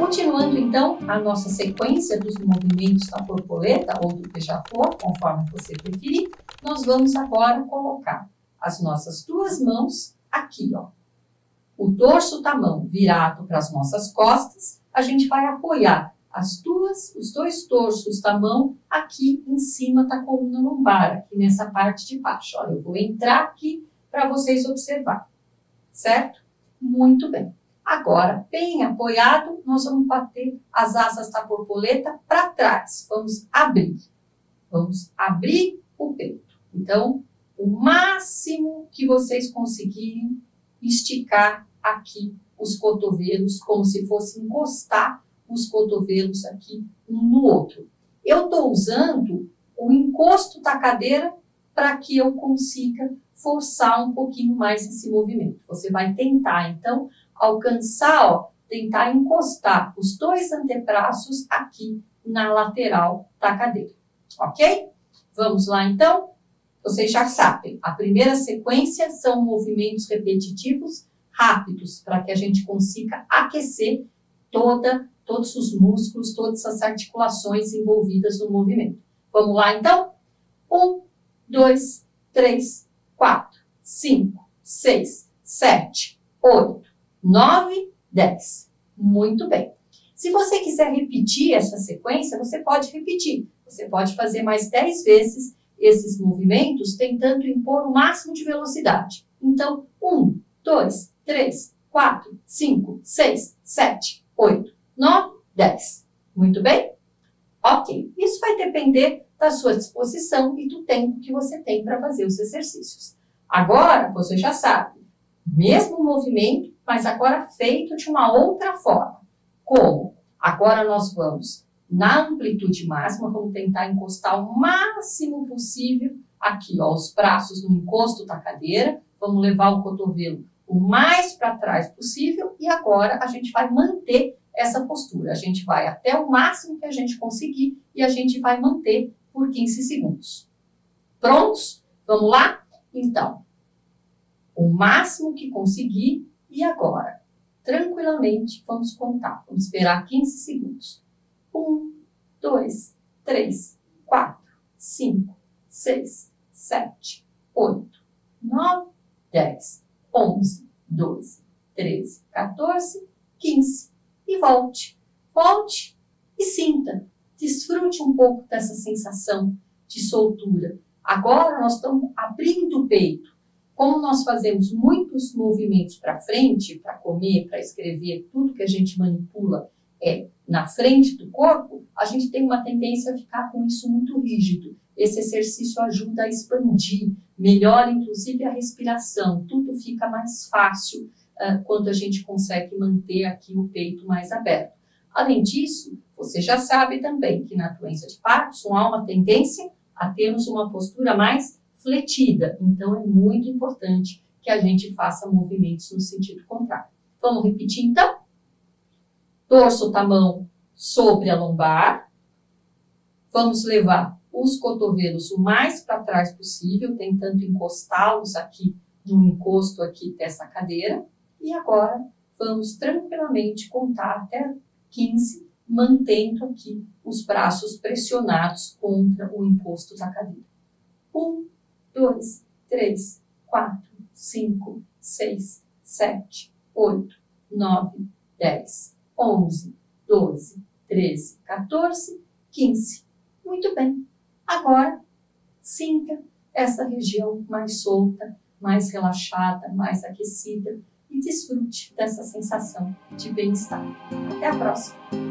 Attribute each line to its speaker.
Speaker 1: Continuando, então, a nossa sequência dos movimentos da borboleta ou do beija-flor, conforme você preferir, nós vamos agora colocar as nossas duas mãos aqui, ó. O dorso da mão virado para as nossas costas, a gente vai apoiar os dois dorsos da mão aqui em cima da coluna lombar, aqui nessa parte de baixo. Olha, eu vou entrar aqui para vocês observarem, certo? Muito bem. Agora, bem apoiado, nós vamos bater as asas da borboleta para trás. Vamos abrir o peito. Então, o máximo que vocês conseguirem esticar aqui os cotovelos, como se fosse encostar os cotovelos aqui um no outro. Eu estou usando o encosto da cadeira para que eu consiga forçar um pouquinho mais esse movimento. Você vai tentar, então, alcançar, ó, tentar encostar os dois antebraços aqui na lateral da cadeira, ok? Vamos lá, então? Vocês já sabem, a primeira sequência são movimentos repetitivos rápidos, para que a gente consiga aquecer todos os músculos, todas as articulações envolvidas no movimento. Vamos lá, então? 1, 2, 3, 4, 5, 6, 7, 8, 9, 10. Muito bem. Se você quiser repetir essa sequência, você pode repetir. Você pode fazer mais 10 vezes esses movimentos, tentando impor o máximo de velocidade. Então, 1, 2, 3, 4, 5, 6, 7, 8, 9, 10. Muito bem? Ok. Isso vai depender da sua disposição e do tempo que você tem para fazer os exercícios. Agora, você já sabe, mesmo movimento, mas agora feito de uma outra forma. Como? Agora nós vamos, na amplitude máxima, vamos tentar encostar o máximo possível aqui, ó, os braços no encosto da cadeira. Vamos levar o cotovelo o mais para trás possível e agora a gente vai manter essa postura. A gente vai até o máximo que a gente conseguir e a gente vai manter por 15 segundos. Prontos? Vamos lá? Então, o máximo que conseguir e agora, tranquilamente, vamos contar. Vamos esperar 15 segundos. 1, 2, 3, 4, 5, 6, 7, 8, 9, 10, 11, 12, 13, 14, 15. E volte. Volte e sinta. Desfrute um pouco dessa sensação de soltura. Agora nós estamos abrindo o peito. Como nós fazemos muitos movimentos para frente, para comer, para escrever, tudo que a gente manipula na frente do corpo, a gente tem uma tendência a ficar com isso muito rígido. Esse exercício ajuda a expandir, melhora inclusive a respiração, tudo fica mais fácil quando a gente consegue manter aqui o peito mais aberto. Além disso, você já sabe também que na doença de Parkinson há uma tendência a termos uma postura mais fletida, então é muito importante que a gente faça movimentos no sentido contrário. Vamos repetir então? Dorso da mão sobre a lombar. Vamos levar os cotovelos o mais para trás possível, tentando encostá-los aqui no encosto aqui dessa cadeira. E agora vamos tranquilamente contar até 15, mantendo aqui os braços pressionados contra o encosto da cadeira. 1, 2, 3, 4, 5, 6, 7, 8, 9, 10, 11, 12, 13, 14, 15. Muito bem. Agora, sinta essa região mais solta, mais relaxada, mais aquecida e desfrute dessa sensação de bem-estar. Até a próxima!